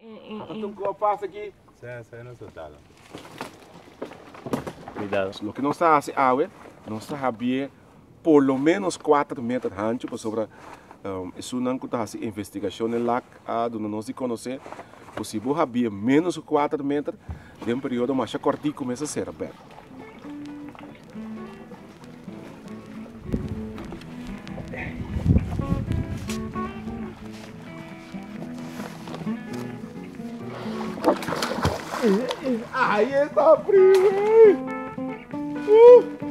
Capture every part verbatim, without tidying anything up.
Então, como passa aqui? Cuidado. Lo que não está assim, água, não está bem, por lo menos quatro metros ancho, por sobre um, isso não está assim investigação no lac, a do não se conhecer, possível havia menos quatro metros, de um período mais curto começa a ser aberto. Aí está frio, hein? Uh!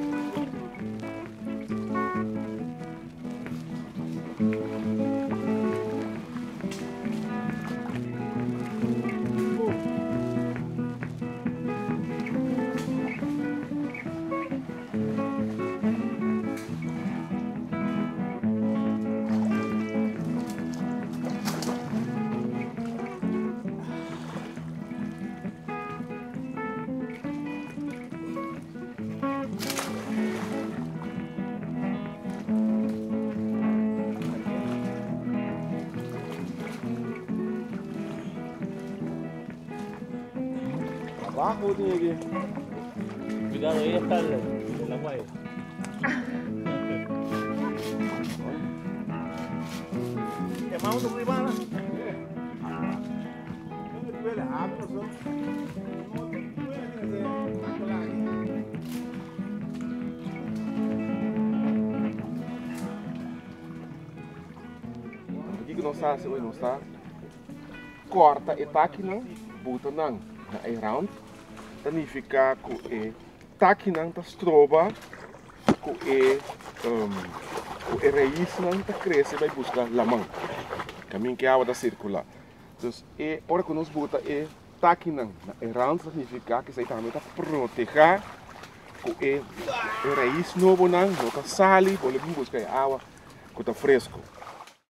Abajo tiene que... Cuidado, ahí está el, el agua ahí. ¿Llamamos a privada? Aqui que não está, se não está, corta e tá aqui não, bota não, na round, significa que é tá aqui não tá stroba, que é um, que é raiz não tá cresce vai buscar lamang, caminho que a água tá circular, então é hora que nós bota é tá aqui não, na round significa que isso aí também tá proteger, que é raiz novo não, não tá sali, pode buscar água que tá fresco.